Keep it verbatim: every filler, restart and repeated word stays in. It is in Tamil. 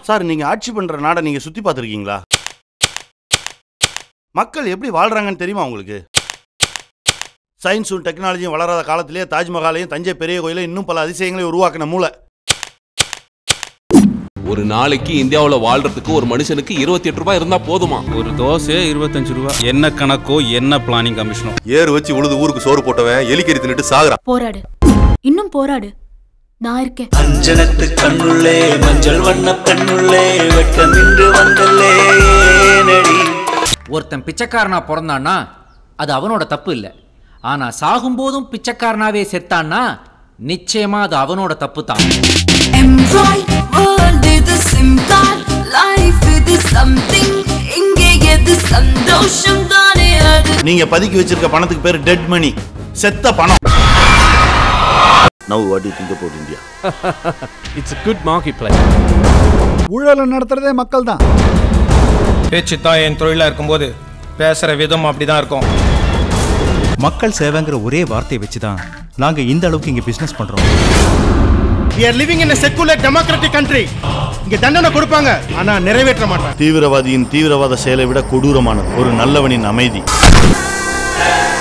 சார், நீங்க ஆட்சி பண்ற நாடை நீங்க சுத்தி பார்த்துருக்கீங்களா? மக்கள் எப்படி வாழ்றாங்கன்னு தெரியுமா உங்களுக்கு? சயின்ஸும் டெக்னாலஜியும் வளராத காலத்திலேயே தாஜ்மஹாலையும் தஞ்சை பெரிய கோயிலையும் இன்னும் பல அதிசயங்களையும் உருவாக்கின மூளை. ஒரு நாளைக்கு இந்தியாவில் வாழ்றதுக்கு ஒரு மனுஷனுக்கு இருபத்தி எட்டு ரூபாய் இருந்தா போதுமா? ஒரு தோசை இருபத்தஞ்சு ரூபா. என்ன கணக்கோ என்ன பிளானிங் கமிஷனோ? ஏறு வச்சு உழுது ஊருக்கு சோறு போட்டவன் எலிக்கறி தின்னுட்டு சாகுறான். போராடு, இன்னும் போராடு, நான் இருக்கேன். அஞ்சனத்து கண்ணுள்ளே மஞ்சள் வண்ண பெண்ணுள்ளே வெட்கம் நின்று வந்தல்லே நடி. ஒருத்தன் பிச்சைக்காரனா பிறந்தான்னா அது அவனோட தப்பு இல்லை. ஆனா சாகும்போதும் பிச்சைக்காரனாவே செத்தான்னா நிச்சயமா அது அவனோட தப்பு தான். நீங்க பதுக்கி வச்சிருக்க பணத்துக்கு பேரு டெட் மணி, செத்த பணம். Now what do you think about India? It's a good marketplace. ஊழலை நடத்துறதே மக்கள் தான். பேச்சு தான் என் தொழிலா இருக்கும்போது பேசுற விதம் அப்படிதான் இருக்கும். மக்கள் சேவைங்கிற ஒரே வார்த்தையை வச்சுதான் நாங்க இந்த அளவுக்கு இங்க பிசினஸ் பண்றோம். We are living in a secular democratic country. இங்க தண்டனை கொடுப்பாங்க, ஆனா நிறைவேற்ற மாட்டாங்க. தீவிரவாதியின் தீவிரவாத செயலை விட கொடூரமானது ஒரு நல்லவனின் அமைதி.